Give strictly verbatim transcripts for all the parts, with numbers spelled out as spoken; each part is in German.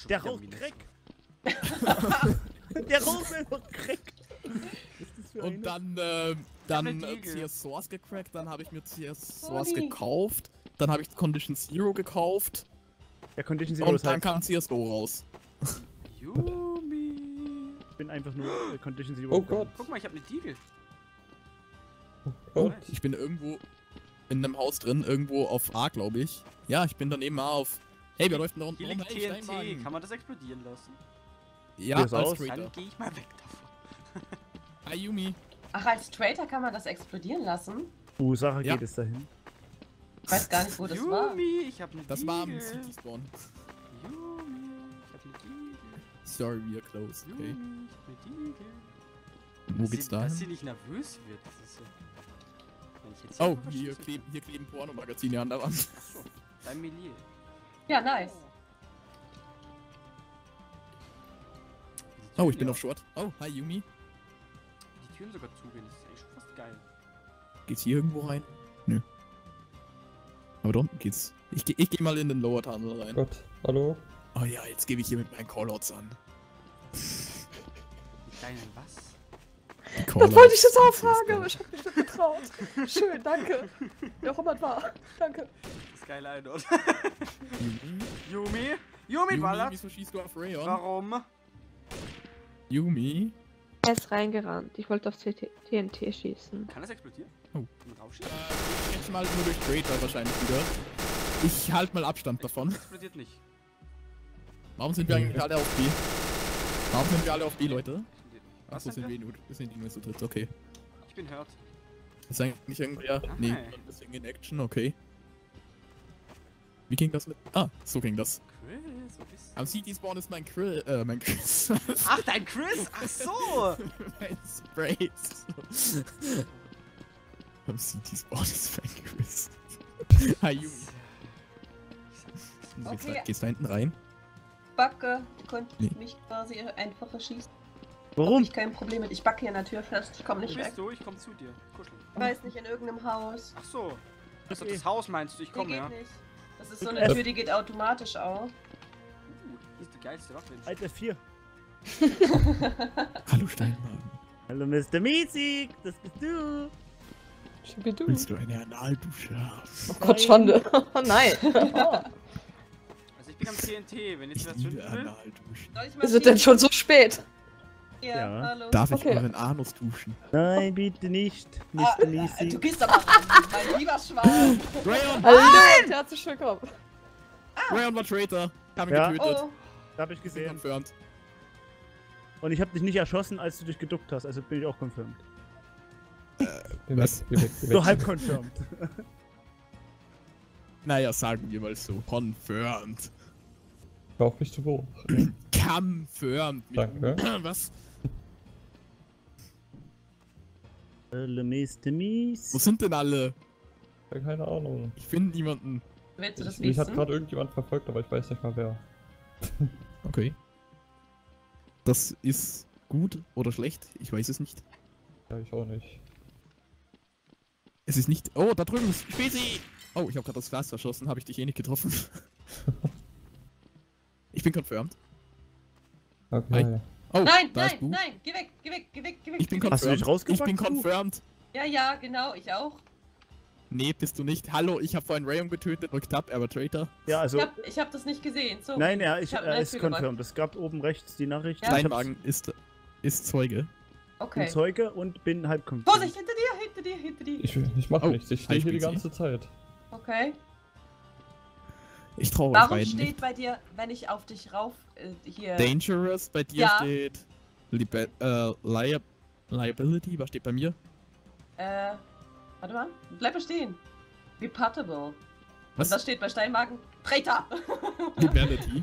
Schon Der wieder raucht Minus. Crack. Der raucht einfach Crack. Was ist das für Und eine? dann, äh, dann eine äh, Diegel. C S Source gecrackt, dann habe ich mir C S Source Sorry. gekauft, dann habe ich Condition Zero gekauft Der Condition Zero und ist dann halt. kam C S G O raus. Yumi. Ich bin einfach nur äh, Condition Zero. Oh gegangen. Gott. Guck mal, ich habe eine Diegel. Oh, Nice. Ich bin irgendwo in einem Haus drin, irgendwo auf A, glaube ich. Ja, ich bin daneben A auf... Hey, wer läuft denn da unten Hier rum? liegt Hey, T N T. Steinwagen. Kann man das explodieren lassen? Ja, Wie ist als aus? Traitor. Dann gehe ich mal weg davon. Hi, Yumi. Ach, als Traitor kann man das explodieren lassen? Ursache Ja. geht es dahin. Ich weiß gar nicht, wo das war. Yumi, ich habe eine Das Diegel. war am City Spawn. Yumi, ich habe eine Diegel. Sorry, we are close, okay. Yumi, ich habe eine Diegel. Wo Dass geht's sie- da Dass sie hin? nicht nervös wird, das ist so. Wenn ich jetzt Oh, einfach hier verschieße. kleben, hier kleben Pornomagazine an der Wand. Achso, beim Melier. Ja, nice. Die Oh, Türen ich bin ja- auf Short. Oh, hi, Yumi. Die Türen sogar zugehen, das ist echt schon fast geil. Geht's hier irgendwo rein? Nö. Aber da unten geht's. Ich, geh- ich geh mal in den Lower Tunnel rein. Gott. Hallo? Oh ja, jetzt gebe ich hier mit meinen Callouts an. Die kleinen was? Die Das wollte ich jetzt auch Callouts. fragen, aber ich hab mich nicht getraut. Schön, danke. Wer auch immer es war. Danke. Das ist geile Einort. Yumi? Yumi? Yumi, Yumi, ballert? wieso schießt du auf Rayon? Warum? Yumi? Er ist reingerannt. Ich wollte auf T N T schießen. Kann das explodieren? Oh. Kann man rausschießen? Äh, jetzt mal nur durch Traitor wahrscheinlich wieder. Ich halt mal Abstand davon. Explodiert nicht. Warum sind wir eigentlich alle auf B? Warum sind wir alle auf B, Leute? Explodiert nicht. Was Achso, sind wir nur, wir sind die nur zu dritt, okay. Ich bin hurt. Ist eigentlich irgendwer? Nee, Nein. ein bisschen in Action, okay. Wie ging das mit? Ah, so ging das. Chris, wo bist du? Am City Spawn ist mein Krill, äh, mein Chris. Ach, dein Chris? Ach so! mein Sprays. Am City Spawn ist mein Chris. Hi, Yumi. Gehst, Okay. da, gehst da hinten rein? Backe, du konntest Nee. mich quasi einfach erschießen. Warum? Ich kein Problem mit. Ich backe hier an der Tür fest. Ich komme Wo nicht weg. bist du? Ich komm zu dir. Kuscheln. Ich weiß nicht, in irgendeinem Haus. Ach so. Also Okay. das Haus meinst du? Ich Die komme, geht ja. nicht. Das ist so Drück eine F. Tür, die geht automatisch auf. Uh, das ist die geilste Waffe. Alt F vier. Hallo Steinwagen. Hallo Mister Miesig, das bist du. Schibidu. Willst du eine Analdusche haben? Oh Gott, Schande. Oh nein. Oh. Also ich bin am T N T, wenn jetzt Ich wer liebe zünden will. Analduschen. Soll ich mal Ist es denn schon so spät? Ja, Ja. hallo. Darf ich Okay. euren Anus duschen? Nein, bitte nicht, Ah, Mister äh, du Miesig. gehst aber ran, mein lieber Schwan. Rayon! Hallo, herzlich willkommen. Rayon war Traitor. Hab ihn Ja. getötet. Oh, Hab ich Bin gesehen. confirmed. Und ich hab dich nicht erschossen, als du dich geduckt hast, also bin ich auch confirmed. Geh Was? weg, geh weg, geh weg. So halb confirmed. Naja, sagen wir mal so. Confirmed. Hör auf mich zu hoch. Confirmed. Mit Danke. Was? Hallo Mister Wo Mies. sind denn alle? Ja, keine Ahnung. Ich finde niemanden. willst du das Mich hat wissen? gerade irgendjemand verfolgt, aber ich weiß nicht mal wer. Okay. Das ist gut oder schlecht? Ich weiß es nicht. Ja, ich auch nicht. Es ist nicht. Oh, da drüben ist Spezi! Oh, ich habe gerade das Glas verschossen. Habe ich dich eh nicht getroffen? Ich bin confirmed. Okay. Oh, Nein, da ist nein, Bu. nein, geh weg, geh weg, geh weg, geh weg. Ich bin geh weg. Hast du dich confirmed. Ich bin rausgepackt, Bu? confirmed. Ja, ja, genau, ich auch. Nee, bist du nicht. Hallo, ich habe vorhin Rayon getötet, rückt ab, er war Traitor. Ja, also. Ich hab, ich hab das nicht gesehen. So. Nein, ja, ich, Ich hab er eine ist Tür gemacht. confirmed. Es gab oben rechts die Nachricht. Ja. Ich hab's- Steinwagen ist, ist Zeuge. Okay. bin Zeuge und bin halb confirmed. Vorsicht, hinter dir, hinter dir, hinter dir. Ich, ich mach Oh, nichts, ich stehe hi, hier die Spezi. ganze Zeit. Okay. Ich traue euch Warum beiden steht nicht. bei dir, wenn ich auf dich rauf, äh, hier... Dangerous, bei dir Ja. steht Libe äh, Lia Liability, was steht bei mir? Äh, warte mal, bleib mal stehen. Reputtable. Was? Und das steht bei Steinwagen? Traitor! Liability.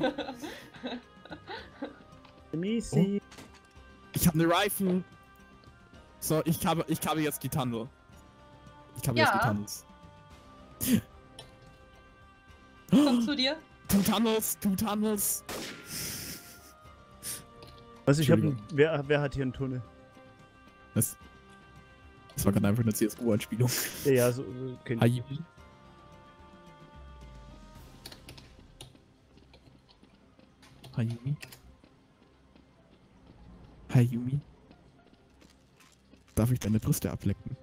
Miesi. Ich habe eine Rifle. So, ich habe ich habe jetzt die Tunnel. Ich habe Ja. jetzt die Tunnels. Komm zu dir. Two Tunnels, two Tunnels. Was, ich hab. Entschuldigung. Wer, wer hat hier einen Tunnel? Das, das war gerade einfach eine C S G O-Anspielung. Ja, ja, so. so kenn ich. Hi. Hi, Yumi. Hi, Yumi. Darf ich deine Brüste ablecken?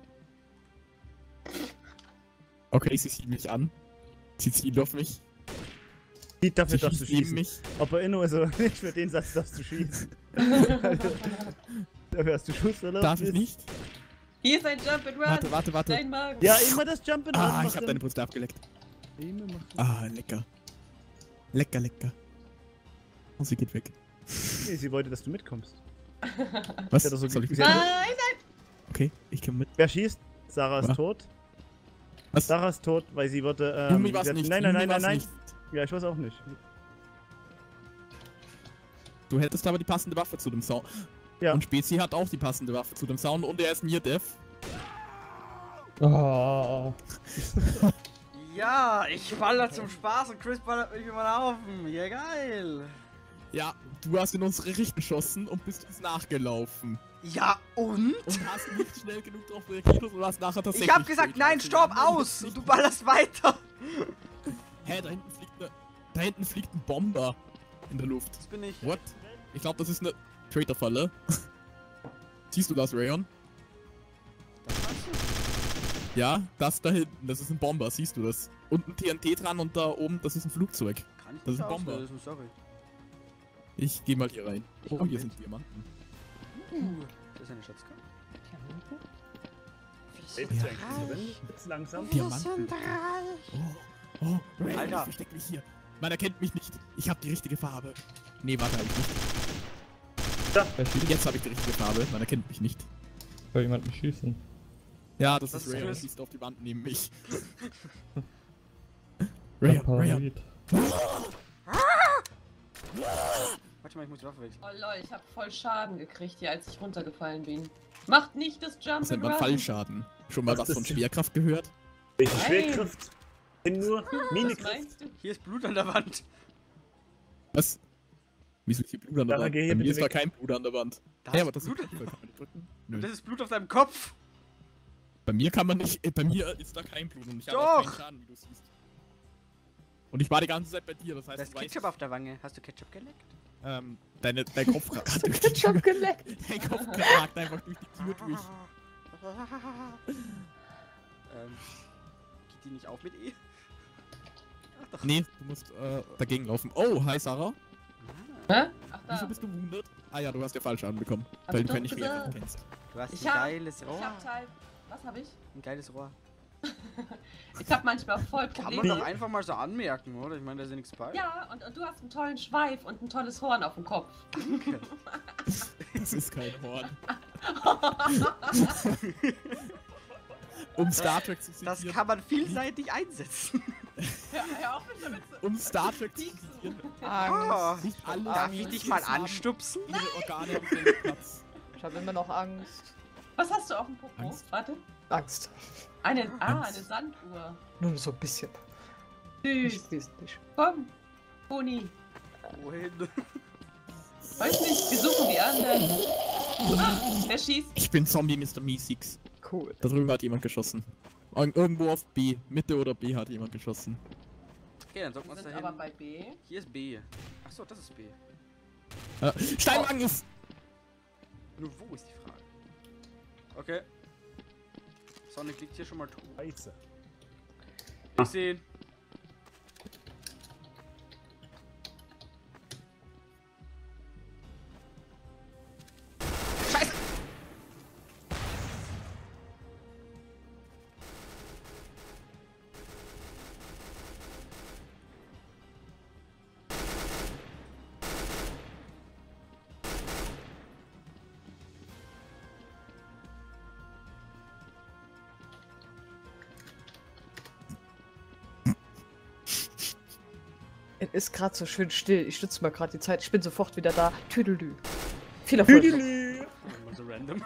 Okay, sie sieht mich an. Sie zielt auf mich. Die dafür Sie darfst du schießt neben schießen. mich. Ob er inno ist oder nicht, für den Satz darfst du schießen. Also, dafür hast du Schuss, oder? Darf ich nicht? Hier ist ein Jump and Run. Warte, warte, warte. Dein Magen. Ja, immer das Jump and Run Ah, ich machen. hab deine Brüste abgeleckt. Immer machen. Ah, lecker. Lecker, lecker. Und sie geht weg. Nee, sie wollte, dass du mitkommst. Was? Ja, das so Soll ich sie mit? hat- Nein, Okay, ich komm mit. Wer schießt? Sarah ist Was? tot. Was? Sarah ist tot, weil sie wollte. Ähm, Yumi war's sie hat- nicht. Nein, nein, Yumi nein, nein, war's nein. nicht. Ja, ich weiß auch nicht. Du hättest aber die passende Waffe zu dem Sound. Ja. Und Spezi hat auch die passende Waffe zu dem Sound und er ist Near Death. Oh. Ja, ich falle zum Spaß und Chris ballert mich über den Haufen. Ja, geil. Ja, du hast in unsere Richtung geschossen und bist uns nachgelaufen. Ja, und? Und hast nicht schnell genug drauf reagiert und hast nachher tatsächlich... Ich hab gesagt, getötet. nein, Also, stopp, wir haben aus! nicht- Und du ballerst weiter. Hä, da hinten fliegt ne... Da hinten fliegt ein Bomber in der Luft. Das bin ich. What? Ich glaube, das ist eine Traitor-Falle. Siehst du das, Rayon? Ja, das da hinten, das ist ein Bomber, siehst du das? Und ein T N T dran und da oben, das ist ein Flugzeug. Kann ich Das ist nicht ein Bomber. auslösen, sorry. Ich geh mal hier rein. Ich Oh, komm hier mit. sind Diamanten. Das ist eine Schatzkarte. Hilft dir eigentlich, wenn? Jetzt langsam. Diamanten. Oh, oh, Rayon, Alter. ich versteck mich hier. Man erkennt mich nicht. Ich habe die richtige Farbe. Nee, warte, hab ich nicht. Wer schießt? Jetzt habe ich die richtige Farbe. Man erkennt mich nicht. Bei jemanden schießen. Ja, das, Das ist ist Rayon. Er Chris. schießt auf die Wand neben mich. Rayon, Rayon. Warte mal, ich muss die Waffe wechseln. Oh lol, ich hab voll Schaden gekriegt hier, als ich runtergefallen bin. Macht nicht das Jump Das and nennt man Run. Fallschaden. Schon mal Was was ist von das denn? Schwerkraft gehört? Welche Nein. Schwerkraft? Bin nur Was Minikraft. meinst du? Hier ist Blut an der Wand. Was? Wieso ist hier Blut an der Sarah, Wand? geh Bei hier mir bitte ist da weg. kein Blut an der Wand. Da Hä, ist aber das ist Blut. Blut. Kann man nicht drücken? Und Nö. das ist Blut auf deinem Kopf. Bei mir kann man nicht. äh, Bei mir ist da kein Blut und ich habe Doch. auch keinen Schaden, wie du siehst. Und ich war die ganze Zeit bei dir, das heißt, Da ist du weißt. Ketchup auf der Wange. Hast du Ketchup geleckt? Ähm, deine, dein Kopf ragt durch die Ketchup Tür. geleckt. Dein Kopf ragt einfach durch die Tür durch. ähm, geht die nicht auf mit E? Ach doch. Nee, du musst äh, dagegen laufen. Oh, hi Sarah. Hä? Ach Wieso da. bist du wounded? Ah ja, du hast ja Fallschaden bekommen, Hab weil ich du doch keine Schwerkraft gesagt. kennst. Du hast Ich ein hab- geiles Ich Rohr. hab Teil. Was hab ich? Ein geiles Rohr. Ich hab manchmal voll Kann man Probleme. doch einfach mal so anmerken, oder? Ich meine, da ist ja nichts bei. Ja, und, und du hast einen tollen Schweif und ein tolles Horn auf dem Kopf. Danke. Das ist kein Horn. Um Star Trek zu Das zitieren. kann man vielseitig einsetzen. Hör, hör auf mich damit zu. Um Star Trek zu zitieren. Ah, Nicht alle darf ich dich mal haben anstupsen? ihre Organe am selben Platz. Ich habe immer noch Angst. Was hast du auf dem Popo? Angst. Warte. Angst. Eine, ah, Angst. eine Sanduhr. Nur so ein bisschen. Süß. Nicht wesentlich. Komm. Toni. Wohin? Weiß nicht, wir suchen die anderen. Ah, wer schießt? Ich bin Zombie Mister Meeseeks. Cool. Da drüben hat jemand geschossen. Ir- Irgendwo auf B. Mitte oder B hat jemand geschossen. Okay, dann sollten wir Wir uns sind da aber hin. bei B. Hier ist B. Achso, das ist B. Äh, Steinwagen ist... Nur wo ist die Frage? Okay. Sonic liegt hier schon mal tot. Scheiße. Ich sehe ihn. Scheiße! Es ist gerade so schön still. Ich nutze mal gerade die Zeit. Ich bin sofort wieder da. Tüdelü. Viel Erfolg. noch. Mal so random.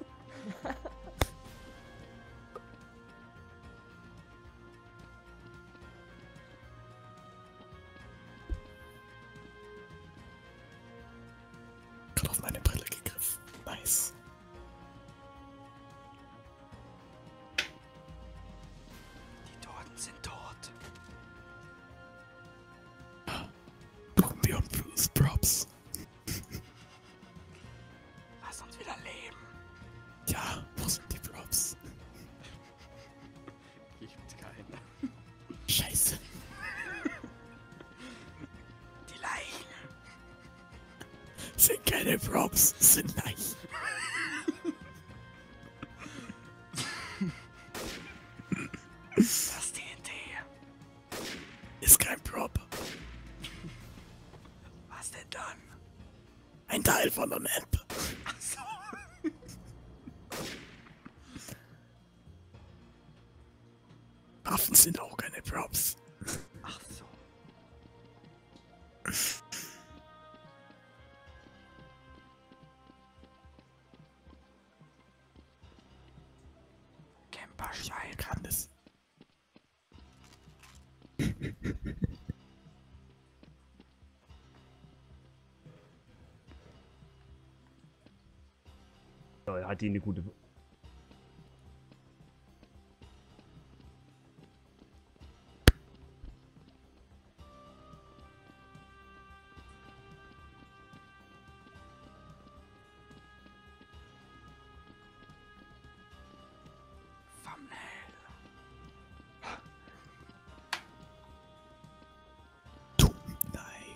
Gerade auf meine Brille gegriffen. Nice. Die Toten sind tot. Brauchen wir und Bruce Props. Sind keine Props, sind Leichen. Das T N T. Ist kein Prop. Was denn dann? Ein Teil von der Map. Ach so. Waffen sind auch keine Props. Ach so. Camperschwein. Kann das. So, er hat die eine gute. Thumbnail. Thumbnail.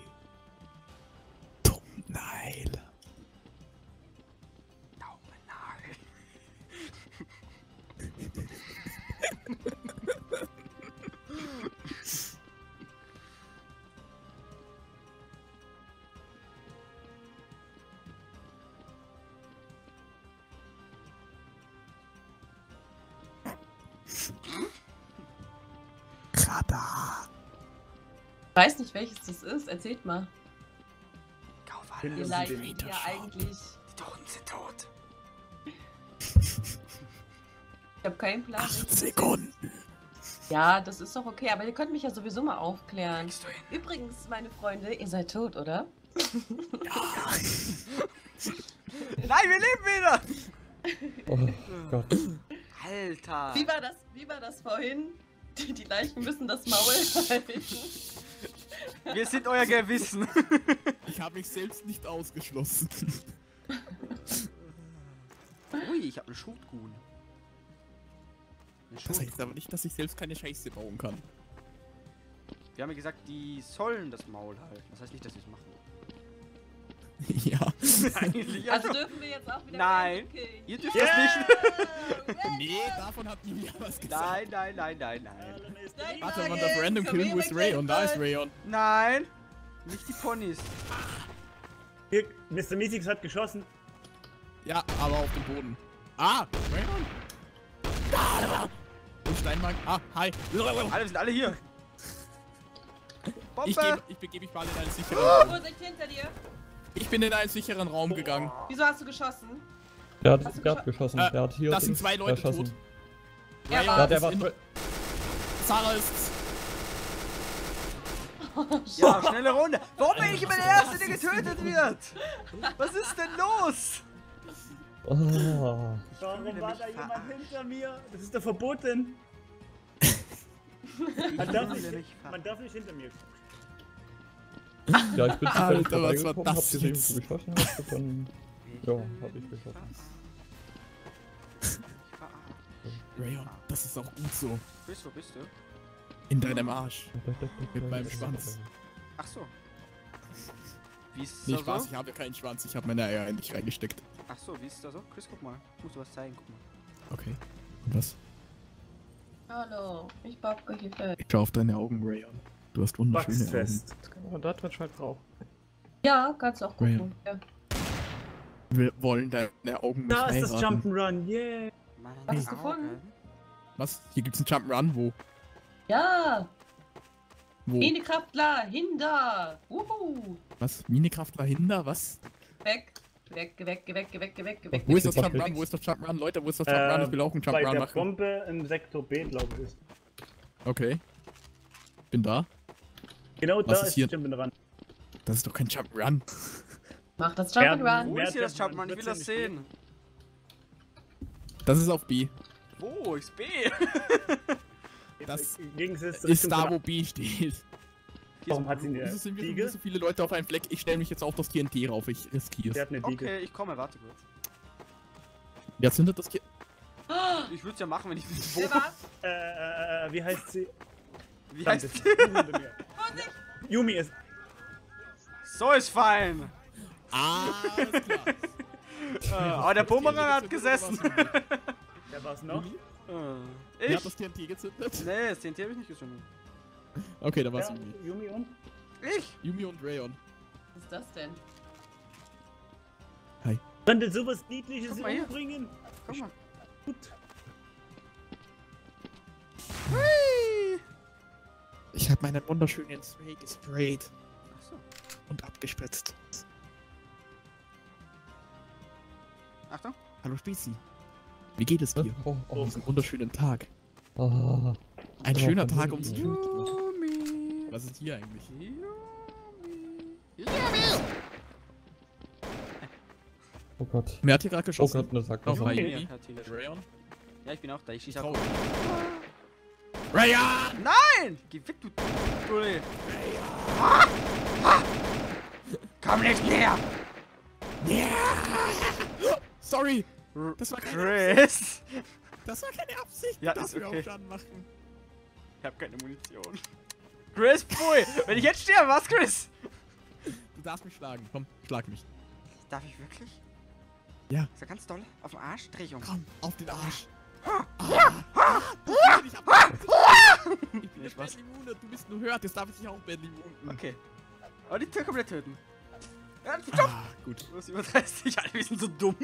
Thumbnail. Daumennagel. Radar. Ich weiß nicht, welches das ist. Erzählt mal. Kauf Hin- alles. Ihr und seid den ja Meter eigentlich. Die Toten sind tot. Ich habe keinen Plan. Acht welches das ist. Sekunden. Ja, das ist doch okay, aber ihr könnt mich ja sowieso mal aufklären. Kriegst du hin. Übrigens, meine Freunde, ihr seid tot, oder? Nein, wir leben wieder! Oh Gott. Alter! Wie war das, wie war das vorhin? Die, die Leichen müssen das Maul halten. Wir sind euer Gewissen. Ich habe mich selbst nicht ausgeschlossen. Ui, ich hab einen Shootgun. Ein Das heißt Shootgun. aber nicht, dass ich selbst keine Scheiße bauen kann. Wir haben ja gesagt, die sollen das Maul halten. Das heißt nicht, dass sie es machen. Ja. Eigentlich Also also, dürfen wir jetzt auch wieder Nein. random killen. ihr dürft Yeah! das nicht. Nee, davon hat niemand was gesagt. Nein, nein, nein, nein, nein. Nein, Warte, man nein, darf random komm killen her, with mein Rayon. Da ist Kleiner. Rayon. Nein! Nicht die Ponys. Hier, Mister Meeseeks hat geschossen. Ja, aber auf dem Boden. Ah, Rayon. Da, und Steinmark. Ah, hi. Alle, wir sind alle hier. Ich, Bombe! geb, ich begebe mich mal in einen sicheren Raum. Vorsicht hinter dir. Ich bin in einen sicheren Raum gegangen. Wieso hast du geschossen? Der Hast hat, du der hat geschossen. Äh, Der hat hier. das sind Dings zwei Leute erschossen. tot. Er Rayon war- Ja, der ist war. in, Sarah ist. Ja, schnelle Runde. Warum bin ich immer der Erste, der getötet wird? Was ist denn los? Oh. Warum fühle war mich da jemand verarscht. hinter mir? Das ist doch verboten. Man darf, fühle nicht, mich man darf nicht hinter mir. Ja, ich bin zufällig Alter, was war vorbeigekommen, das hab gesehen, jetzt? wie du geschossen hast und dann. Ja, hab ich geschossen. Rayon, das ist auch gut so. Bist, wo bist du? In deinem Arsch. Mit meinem Schwanz. Ach so. Wie ist Nee, da Spaß, so? ich habe keinen Schwanz. Ich habe meine Eier in dich reingesteckt. Ach so, wie ist da so? Chris, guck mal. Ich muss dir was zeigen, guck mal. Okay. Und was? Hallo, ich backe hier fest. Ich schau auf deine Augen, Rayon. Du hast wunderschöne Augen. Wachsfest. Und dort wird halt drauf. Ja, kannst du auch gucken. Rayon. Ja. Wir wollen deine Augen nicht Da ist das heiraten. Jump'n'Run, yeah. Meine Hast du Augen. gefunden? Was? Hier gibt's einen Jump'n'Run? Wo? Ja, Wo? Minikraftler, hinter. Wuhu. Was? Minikraftler hinder? Was? Weg, weg, weg, weg, weg, weg, weg. Wo ist das weg, Jump'n'Run? weg. Wo ist das Jump'n'Run? Leute, wo ist das Jump'n'Run? Äh, Ich will auch einen Bei Jump'n'Run der machen. Bombe im Sektor B, glaube ich. Ist. Okay. Bin da. Genau Was da ist ist hier? Jump'n'Run. Das ist doch kein Jump'n'Un. Mach das Wo Jump'n'Run. Mehr ist hier das Jump'n'Run Jump'n'Run? Ich will wird's das ja nicht sehen. Das ist auf B. Wo? Ist B? Das Gegensatz ist Richtung da, von- wo B steht. Warum hat sie eine Wieso sind wir schon Diege? wieder so viele Leute auf einem Fleck? Ich stelle mich jetzt auf das T N T rauf. Ich riskiere Sie es. hat eine Diege. Okay, ich komme, warte kurz. Wer zündet das T N T? Ich würde es ja machen, wenn ich wüsste, Wer wo. war's? Äh, äh, äh, wie heißt sie? Wie Verdammt, heißt ist Yumi hinter mir. Vorsicht! Yumi ist. So ist fein. Alles klar. Äh, aber der Bumerang hat gesessen. Wer war's noch? Wer Ich? hat das T N T gezündet? Nee, das T N T hab ich nicht gezündet. Okay, dann war's Ja, Yumi. Yumi und? Ich? Yumi und Rayon. Was ist das denn? Könnte sowas Niedliches Guck mal hier. umbringen? Komm mal. Gut. Hui. Ich habe meinen wunderschönen Spray gesprayt Achso. und abgespritzt. Achtung. Hallo Spezi. Wie geht es dir? Oh, An oh, diesem wunderschönen Tag. oh. Ein Oh, schöner von Tag, Yumi. um zu Yumi. Was ist hier eigentlich? Yumi. Oh Gott. Wer hat hier gerade Oh geschossen? Gott, eine Sackgasse. Noch mal Yumi Yumi. hat hier geschossen. Rayon? Ja, ich bin auch da. Ich schieße Trau- auch. Rayon! Nein! Geh weg, du Dulli. Ah! Ah! Komm nicht näher! Sorry! R- Das war keine Chris! Das war keine Absicht! Ja, das ist wir okay. auch Schaden machen. Ich hab keine Munition. Chris, pfui! Wenn ich jetzt sterbe, was, Chris? Du darfst mich schlagen. Komm, schlag mich. Darf ich wirklich? Ja. So ganz doll? Auf den Arsch? Dreh ich um. Komm, auf den Arsch. Ah. Ah. Ich hab- Ich bin Nicht nicht was. badly wounded. Du bist nur hört. Jetzt darf ich dich auch badly woonden. Okay. Aber die Tür komplett töten. Ja, stopp! Ah, gut. Du bist über dreißig, alle wir sind so dumm.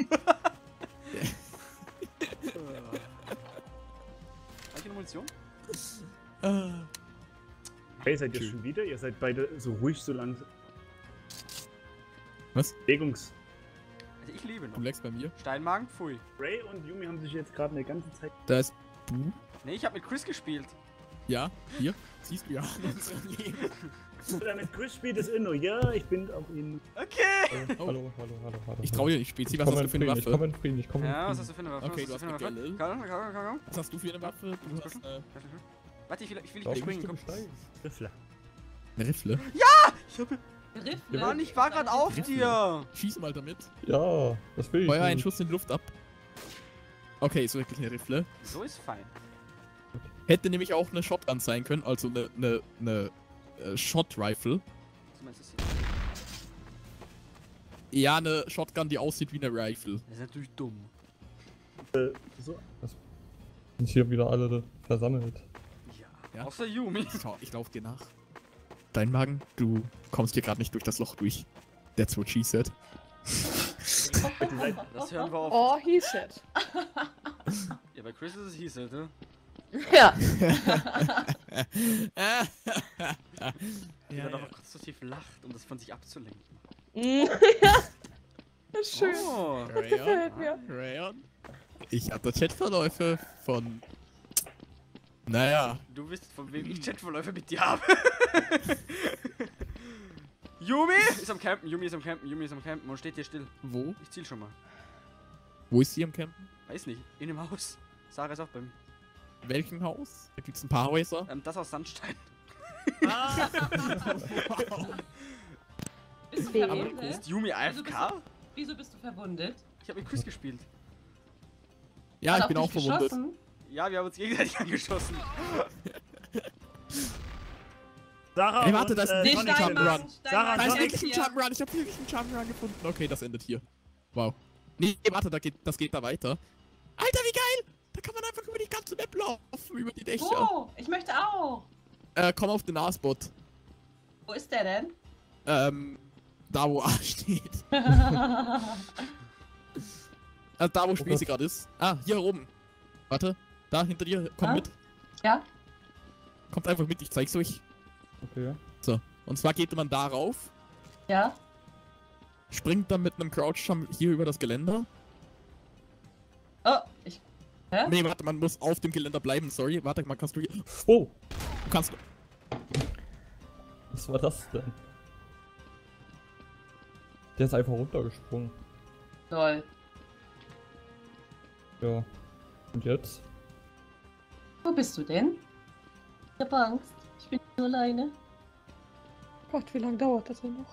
Hab ich eine Munition? Ah. Hey, seid ihr Schön. schon wieder? Ihr seid beide so ruhig, so langsam. Was? Bewegungs. Also ich lebe Du noch. leckst bei mir. Steinmagen, pfui. Ray und Yumi haben sich jetzt gerade eine ganze Zeit. Da ist du. Nee, ich hab mit Chris gespielt. Ja, hier. Siehst du ja in unserem Leben. Oder mit Chris spielt es Inno. Ja, ich bin auf ihn. Okay! Hallo, hallo, hallo, hallo, hallo. Ich trau dir nicht, Spezi. Ich Was komm hast in du für eine Frieden, ich komm Waffe? in Frieden, ich komm in Ja, was Frieden. hast du für eine Waffe? Okay, was du hast hast du für eine Miguel. Waffe? Komm, komm, komm, komm. Was hast du für eine Waffe? Du hast äh, Warte, ich will, ich will Darf nicht ich springen. Komm. besteigen? Riffler. eine Rifle. Ich hab, Riffle? Mann, ich war gerade auf Riffle. dir. Schieß mal damit. Ja, das will ich. Feuer einen nicht. Schuss in die Luft ab. Okay, ist wirklich eine Rifle. So ist fein. Hätte nämlich auch eine Shotgun sein können, also eine, eine, eine äh, Shot-Rifle. Was meinst du das Ja, eine Shotgun, die aussieht wie eine Rifle. hier? Das ist natürlich dumm. Äh, so. Sind hier wieder alle versammelt. Ja. Ja. Außer Yumi. Ich, schau, ich lauf dir nach. Dein Magen, du kommst hier gerade nicht durch das Loch durch. That's what she said. Das hören wir auf. Oh, he said. Ja, bei Chris ist es hieß halt, ne? Ja. ja, Wie man ja. doch konstruktiv lacht, um das von sich abzulenken. ja. Das ist schön. Oh. Das gefällt mir. Rayon. Ich hab da Chatverläufe von. Naja. Du wisst, von wem ich Chatverläufe mit dir habe. Yumi ist am Campen, Yumi ist am Campen, Yumi ist am Campen und steht hier still. Wo? Ich ziel schon mal. Wo ist sie am Campen? Weiß nicht, in dem Haus. Sarah ist auch beim. Welchem Haus? Da gibt's ein paar Häuser. Ähm, das aus Sandstein. Bist du Wem? verwundet? Ist Yumi A F K? Wieso bist du verwundet? Ich habe mit Chris gespielt. Ja, Hat ich er bin auf auch dich verwundet. geschossen? Ja, wir haben uns gegenseitig angeschossen. Sarah Ey, warte, und, das ist äh, Den Nicht Tony Steinmann. sind- Steinmann, Sarah, Steinmann, Da ist Sarah, wirklich ein hier. Jump'n'Run. Ich hab wirklich einen Jump'n'Run gefunden. Okay, das endet hier. Wow. Nee, warte, da geht, das geht da weiter. Alter, wie geil! Da kann man einfach über die ganze Map laufen, über die Dächer. Oh, ich möchte auch. Äh, komm auf den A-Spot. Wo ist der denn? Ähm, da wo A steht. Also da wo Spezi Gott. gerade ist. Ah, hier oben. Warte, da hinter dir. Komm Ah. mit. Ja? Kommt einfach mit, ich zeig's euch. Okay. So. Und zwar geht man da rauf, Ja? springt dann mit einem Crouch Jump hier über das Geländer. Oh, ich... Hä? Nee, warte, man muss auf dem Geländer bleiben, sorry. Warte, man kannst du hier. Oh, Du kannst. was war das denn? Der ist einfach runtergesprungen. Toll. Ja. Und jetzt? Wo bist du denn? Ich hab Angst. Ich bin nur alleine. Gott, wie lange dauert das denn noch?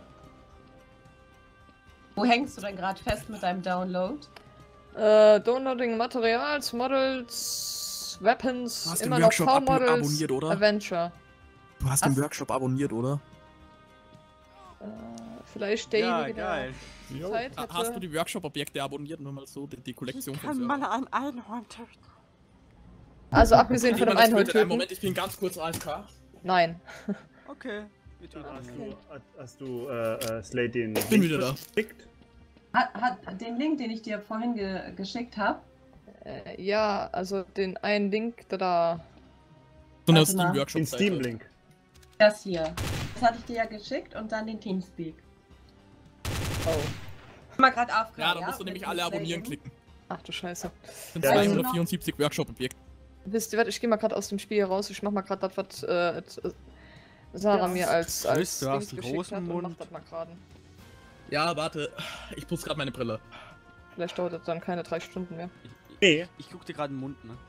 Wo hängst du denn gerade fest mit deinem Download? Äh, Downloading Materials, Models, Weapons, Du hast den immer noch Workshop ab- V-Models, abonniert, oder? Adventure. Du hast Was? den Workshop abonniert, oder? Äh, vielleicht Ja, derjenige, der geil. Jo. Zeit Ha- hätte. Hast du die Workshop-Objekte abonniert? Nur mal so, die, die Kollektion von Server. ein Einhorn töten. Also abgesehen von dem Jemand das Einhorn tötet? Einen töten. Moment, ich bin ganz kurz A F K. Nein. Okay. Wir töten Hast ihn. du, hast, hast du äh, äh, Slade den Ich bin wieder da. geschickt? Hat, hat den Link, den ich dir vorhin ge geschickt habe. Äh, ja, also den einen Link, da da. So eine Warte mal. Den Steam-Workshop-Seite. Steam-Link. Das hier. Das hatte ich dir ja geschickt und dann den Teamspeak. Oh. Mal gerade auf. Ja, da musst du nämlich alle abonnieren klicken. Ach du Scheiße. Das sind Ja, zweihundertvierundsiebzig Workshop-Objekte. Wisst ihr was, ich gehe mal gerade aus dem Spiel raus. Ich mach mal gerade das, was äh, äh, Sarah Ja. mir als, als Du hast Dings einen geschickt großen hat und Mund. mach das mal gerade. Ja, warte. Ich putze gerade meine Brille. Vielleicht dauert das dann keine drei Stunden mehr. Ich, ich, Nee. ich guck dir gerade den Mund, ne?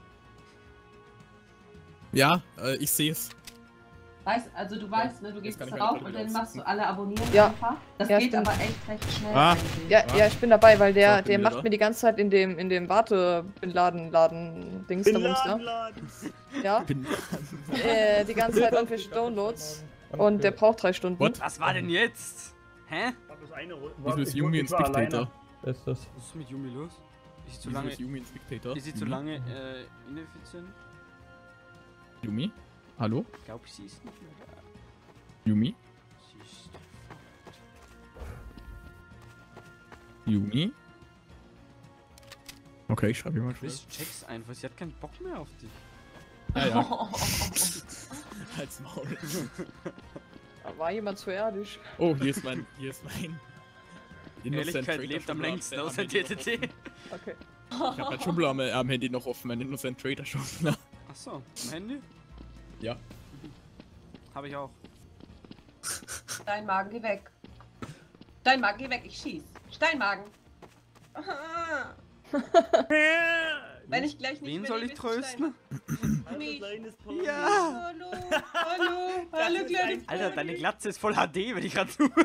Ja, äh, ich sehe es. Weißt, also du weißt, ne, du Jetzt gehst kann ich drauf meine und Brille dann machst du aufsetzen. alle abonnieren Ja. einfach. Das Ja, geht stimmt. aber echt recht schnell. Ah. eigentlich. Ja, Ah. ja, ich bin dabei, weil So, der, ich bin der wieder macht da. mir die ganze Zeit in dem, in dem Warte-Laden-Laden-Dings da Bin Bums Laden, da. Laden. Ja, Bin. äh, die ganze Zeit irgendwelche Downloads. Und der braucht drei Stunden. What? Was war denn jetzt? Hä? War bloß eine Runde. Wieso ist ich- Yumi ich ein war alleine. Spectator? Wer ist das? Was ist mit Yumi los? Ist sie zu Wieso lange, ist Yumi ein Spectator? ist sie zu Yumi? lange äh, ineffizient? Yumi? Hallo? Ich glaube, sie ist nicht mehr da. Yumi? Sie ist... Yumi? Okay, ich schreibe ihr mal Chris, check's einfach, sie hat keinen Bock mehr auf dich. Ja, ja. Halt's Maul. Da war jemand zu ehrlich. Oh, hier ist mein. Hier ist mein. Innocent Ehrlichkeit Trader lebt am Schublade längsten am außer Handy T T noch T. Okay. offen. Ich hab mein Schublade am, am Handy noch offen, mein Innocent Trader Schublade. Achso, am Handy? Ja. Habe ich auch. Steinmagen, geh weg. Steinmagen, geh weg, ich schieß. Steinmagen. Aha. Wenn ich gleich nicht Wen mehr soll lebe, ich ist es trösten? Mich. Ja! Hallo, hallo, hallo, kleine Alter, Freundin. deine Glatze ist voll H D, wenn ich gerade tue.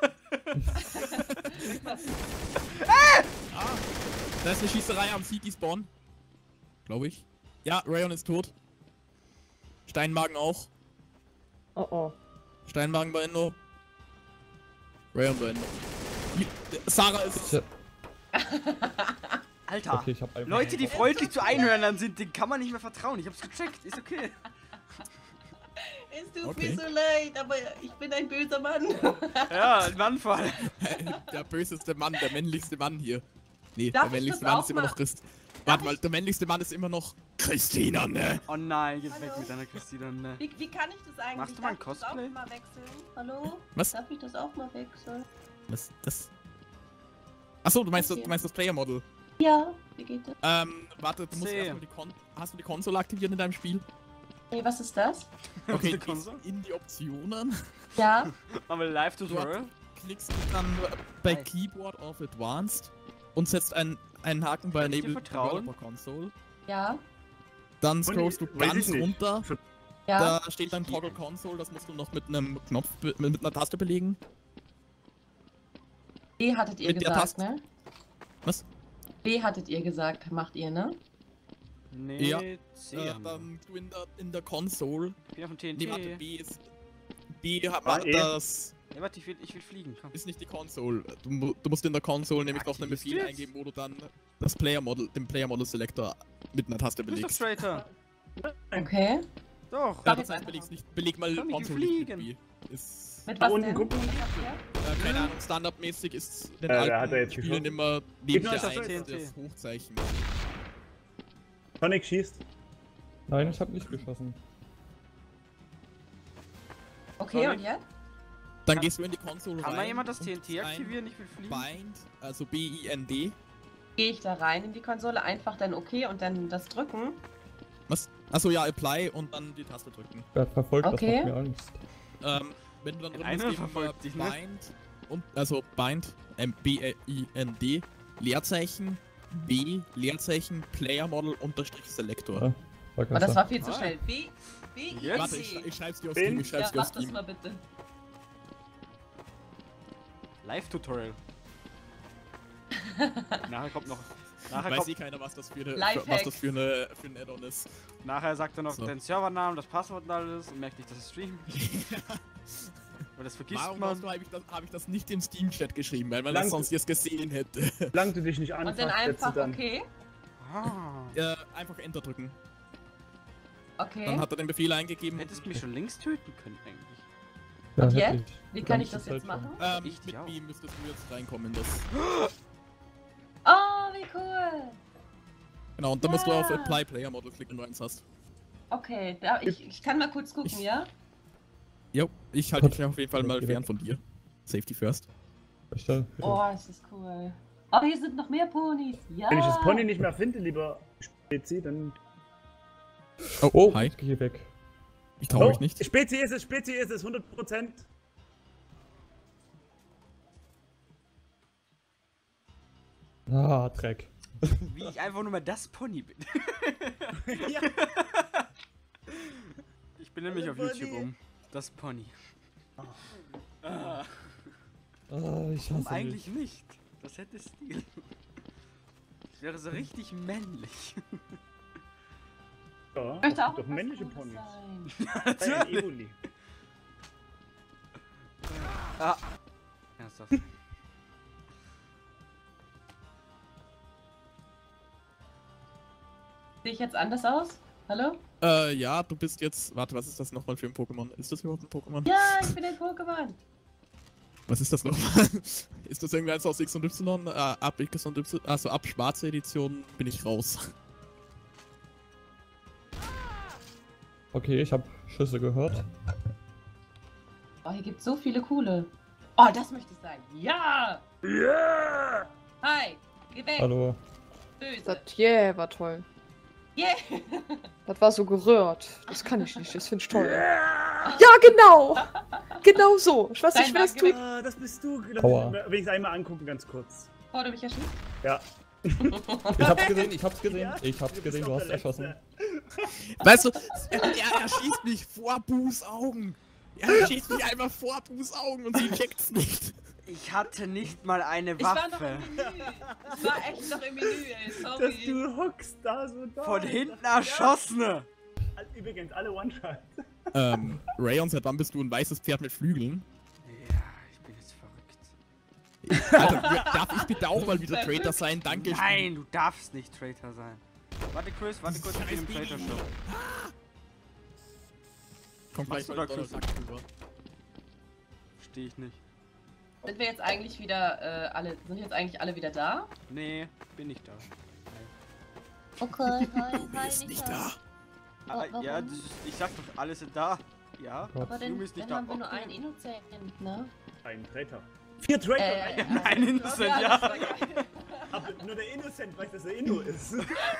Ah! Da ist eine Schießerei am City Spawn. Glaube ich. Ja, Rayon ist tot. Steinmagen auch. Oh oh. Steinmagen bei Endo. Rayon bei Endo. Wie- Sarah ist. Tja, Alter, okay, ich hab einfach. Leute, die freundlich zu Einhörnern sind, denen kann man nicht mehr vertrauen. Ich hab's gecheckt, ist okay. Es tut Okay. mir so leid, aber ich bin ein böser Mann. Ja, ein Mannfall. Der böseste Mann, der männlichste Mann hier. Nee, Darf der ich männlichste das Mann auch ist immer mal- noch Christ. Warte mal, der männlichste Mann ist immer noch Christina, ne? Oh nein, jetzt weg Hallo. mit deiner Christina, ne? Wie, wie kann ich das eigentlich? Machst du mal ein Darf ich das Cosplay? auch mal wechseln? Hallo? Was? Darf ich das auch mal wechseln? Was? Das. Achso, du meinst, das, Okay. du meinst das Player Model. Ja, wie geht das? Ähm, warte, du musst C. erstmal die Kon Hast du die Konsole aktiviert in deinem Spiel? Nee, was ist das? Okay, eine gehst Konsole? in die Optionen, Ja, Machen wir Live-Tutorial? klickst du dann bei Hi. Keyboard of Advanced und setzt einen, einen Haken bei Kann ich dir Enable vertrauen? Developer Console. ja, Dann scrollst du Weiß ich ganz nicht. runter. ja. Da steht dann Toggle Console, das musst du noch mit einem Knopf, be- mit einer Taste belegen. B hattet ihr Mit der gesagt, Taste. ne? Was? B hattet ihr gesagt, macht ihr, ne? Nee, Ja. C. Äh, haben wir. dann du in der, in der Console. Ich bin auf dem T N Nee, warte, T. B ist. B hat Ah, E. das. Ja, warte, ich will, ich will fliegen, komm. Ist nicht die Console. Du, mu- du musst in der Console nämlich noch einen Aktivierst Befehl du jetzt? eingeben, wo du dann das Player Model, den Player Model Selector mit einer Taste Du bist doch belegst. Traitor. Okay. Doch. Ja, Sag das jetzt heißt, einfach belegst nicht, beleg mal Kann ich Console nicht mit fliegen? B. Ist, Mit Da was unten denn? gucken. äh, keine Ahnung, standardmäßig ist den Äh, wer alten hat da jetzt Spielen geschossen? immer neben Gib der mir das eins T N T. das Hochzeichen. Sonic schießt. Nein, ich habe nicht geschossen. Okay, Sorry. und jetzt? Dann Kann- gehst du in die Console Kann rein. mal jemand das und T N T ein aktivieren? Ich will fliegen. Bind, also B I N D. Gehe ich da rein in die Konsole, einfach dann okay und dann das drücken. Was? Achso, ja, Apply und dann die Taste drücken. Wer hat verfolgt, Okay. das macht mir Angst. Ähm, wenn du dann drin Einer bist, geben wir verfolgt dich, ne? Bind und, also Bind, ähm, B I N D, Leerzeichen, B, Leerzeichen, Player Model unterstrich Selector. Ja, war Aber das ganz war viel zu Ah. schnell. B, B, I, Jetzt? Warte, ich, ich schreib's dir auf Bin- Steam, ich schreib's Ja, dir auf mach das Steam. mal bitte. Live-Tutorial. Nachher kommt noch. Nachher, Weiß kommt, eh keiner, was das für eine, Lifehacks. was das für eine, für ein Add-on ist. nachher sagt er noch So. den Servernamen, das Passwort und alles und merkt nicht, dass es streamt. Aber das vergisst Warum man. habe ich, das- hab ich das nicht im Steam-Chat geschrieben, weil man Lang- das sonst jetzt gesehen hätte. Solange du dich nicht Und dann anfasst, einfach, dann. okay. Ah. äh, einfach Enter drücken. Okay. Dann hat er den Befehl eingegeben. Hättest du mich schon längst töten können eigentlich. Ja, Und hätte jetzt? ich. Wie Die kann ich ganze das jetzt Zeit machen? Ähm, Ich mit auch. ihm müsstest du jetzt reinkommen in das. Oh, wie cool. Genau, und dann musst du auf Ja. Apply Player Model klicken, wenn du eins hast. Okay, da, ich, ich kann mal kurz gucken, Ich- ja? Jo, ich halte Gut. mich auf jeden Fall mal Okay. fern von dir. Safety first. schon. Stell, bitte. Oh, ist das cool. Aber hier sind noch mehr Ponys. Ja. Wenn ich das Pony nicht mehr finde, lieber Spezi, dann. Oh, Oh, hi. ich geh hier weg. Ich traue Oh, mich nicht. Spezi ist es, Spezi ist es, hundert Prozent. Ah, Dreck. Wie ich einfach nur mal das Pony bin. Ja. Ich bin nämlich Das auf Pony. YouTube um. Das Pony. Ah. Ah, ich Warum hasse eigentlich nicht? Das hätte Stil. Das wäre so richtig männlich. Ja, Ich möchte auch doch was männliche Gutes Ponys. sein. Sei ein Evoli. Ah. Ernsthaft. Sehe ich jetzt anders aus? Hallo? Äh, ja, du bist jetzt. Warte, was ist das nochmal für ein Pokémon? Ist das überhaupt ein Pokémon? Ja, ich bin ein Pokémon. Was ist das nochmal? Ist das irgendwas aus X und Y? Äh, ab X und Y, also ab schwarze Edition bin ich raus. Okay, ich habe Schüsse gehört. Oh, hier gibt so viele coole. Oh, das möchte ich sein. Ja! Ja! Hi! Geh weg! Hallo. Böse! Das yeah, war toll. Yeah! Das war so gerührt. Das kann ich nicht, das finde ich toll. Ja, genau! Genau so. Ich weiß nicht, wer das tut. Ah, das bist du. Lass Aua. mich wenigstens einmal angucken, ganz kurz. Oh, du mich erschießt? Ja. Ich hab's gesehen, ich hab's gesehen. Ja? Ich hab's gesehen, du bist hast doch der erschossen. Letzte. Weißt du, er, er, er schießt mich vor Buß Augen. Er schießt mich einfach vor Buß Augen und sie checkt's nicht. Ich hatte nicht mal eine Ich war noch Waffe. im Menü. Ich war echt noch im Menü, ey. Dass Sorry. du hockst da so da. Von hinten erschossene. Ja. Übrigens, alle One-Shot. Ähm, Rayon, seit wann bist du ein weißes Pferd mit Flügeln? Ja, ich bin jetzt verrückt. Alter, darf ich bitte auch mal wieder Traitor sein? Danke. Nein, du darfst nicht Traitor sein. Warte Chris, warte kurz, ich bin im Traitor Shop. Komm gleich Machst du mal da, Donald Chris? Duck drüber. Verstehe ich nicht. Sind wir jetzt eigentlich wieder äh, alle. Sind jetzt eigentlich alle wieder da? Nee, bin nicht da. Okay, hi, Du hi, bist nicht Nika. da. Ah, warum? ja, das ist, ich sag doch, alle sind da. Ja, Gott. Aber du dann, bist nicht dann da. haben wir nur Okay. einen Innocent, ne? Ein Traitor. Vier Traitor. Äh, Nein, Innocent, ja. das war geil. Aber nur der Innocent weiß, dass er Inno ist.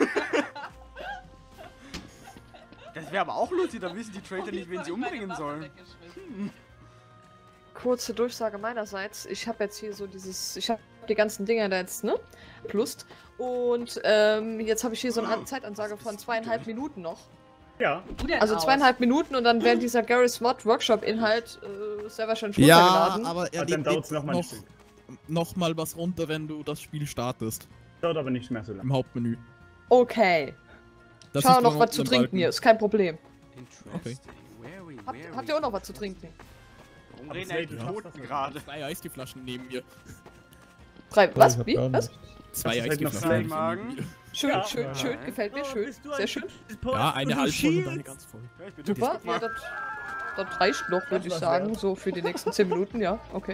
Das wäre aber auch lustig, da wissen die Traitor Oh, nicht, wen jetzt sie hab ich meine umbringen Waffe sollen. weggeschmissen. Kurze Durchsage meinerseits. Ich habe jetzt hier so dieses, ich habe die ganzen Dinger da jetzt, ne? Plus. Und ähm, jetzt habe ich hier so eine Zeitansage von zweieinhalb Minuten noch. Ja. Du denn Also aus? zweieinhalb Minuten und dann wäre dieser Garry's Mod Workshop Inhalt äh, sehr wahrscheinlich Ja, runtergeladen. aber er Und dann lädt dauert es jetzt nochmal ein noch, Stück. noch mal was runter, wenn du das Spiel startest. Dauert aber nicht mehr so Im lange. Hauptmenü. Okay. Das Schau ist noch der was zu unten im trinken Balken. hier, ist kein Problem. Interesting. Very, Habt, very habt ihr auch noch was zu trinken? Warum Aber reden selten eigentlich passt Toten das nicht. gerade? Zwei Eisgeflaschen neben mir. Drei, Oh, ich was? hab Wie? gar Was? nichts. Zwei Das ist halt noch Eisgeflaschen. neben Magen. mir. Schön, Ja. schön, schön, Ja. gefällt mir, Oh, schön. bist du Sehr ein schön. typisches Power- Ja, eine du halbe voll und eine schielst. ganz voll. Ja, ich bin Super, wirklich ja, mal- das, das reicht noch, würde ich war's sagen, wert. so für die nächsten zehn Minuten, ja, okay.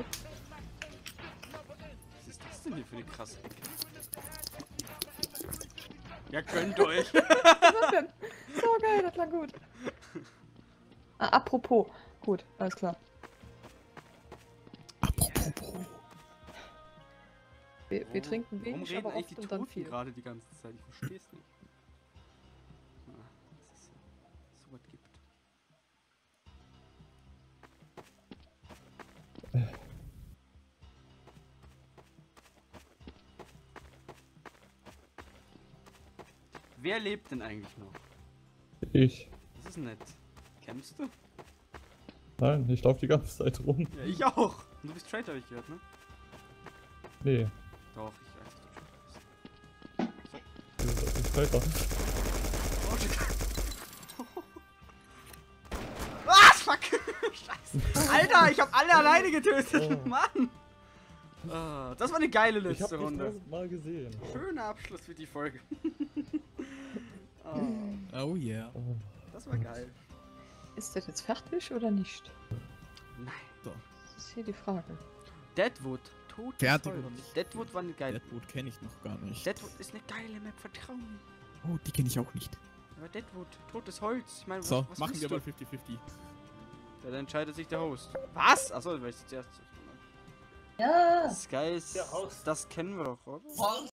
Was ist das denn hier für eine krasse Ecke? Ja, könnt euch. Was denn? So geil, das war gut. Ah, apropos. Gut, alles klar. Apropos. Wir, wir trinken Warum wenig, reden aber eigentlich oft die und dann Toten viel. gerade die ganze Zeit? Ich verstehe es nicht. Ah, dass es so was gibt. Wer lebt denn eigentlich noch? Ich. Das ist nett. Kämpfst du? Nein, ich laufe die ganze Zeit rum. Ja, ich auch. Und du bist Traitor, hab ich gehört, ne? Nee, Doch, ich weiß, dass du Traitor bist. das ist Traitor. Oh, shit. Ah, fuck! Scheiße. Alter! Alter, ich habe alle alleine getötet. Oh. Mann. Ah, das war eine geile Ich letzte hab dich Runde. mal gesehen. Schöner Abschluss für die Folge. Ah, Oh yeah. Oh. das war geil. Ist das jetzt fertig oder nicht? Nein. Das ist hier die Frage. Deadwood. Tod Fertig Holz. oder nicht? Deadwood war eine geile. Deadwood kenne ich noch gar nicht. Deadwood ist eine geile Map, vertrau mir. Oh, die kenne ich auch nicht. Aber Deadwood, totes Holz. Ich meine, So, was machen willst wir du? mal fünfzig fünfzig. Ja, dann entscheidet sich der Host. Was? Achso, weil ich zuerst. Ja. Sky ist. Das kennen wir doch, oder?